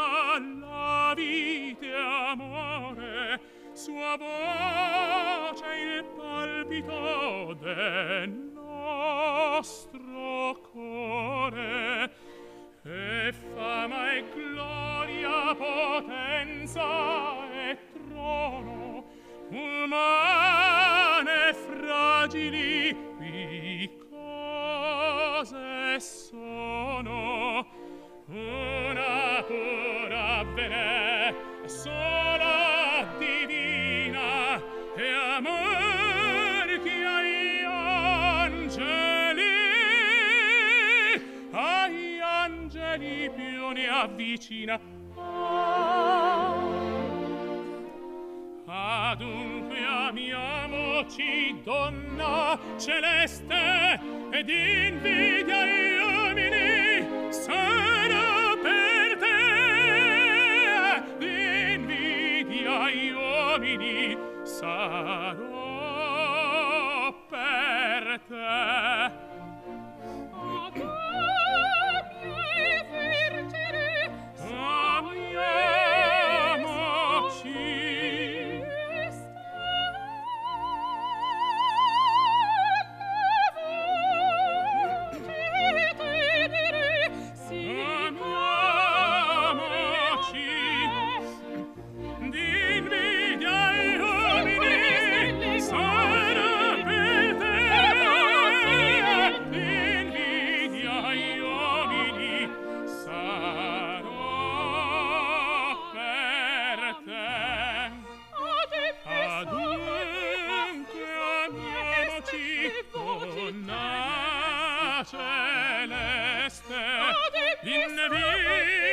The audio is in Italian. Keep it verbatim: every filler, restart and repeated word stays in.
la vite amore, sua voce il palpito del nostro core, e fama e gloria, potenza e trono, umane fragili qui cose sono, una pura bene sola divina, e amor che agli angeli agli angeli più ne avvicina. Adunque amiamoci, donna celeste, ed invidia gli uomini sarà per te, invidia gli uomini sarò per te. Donna celeste, in vita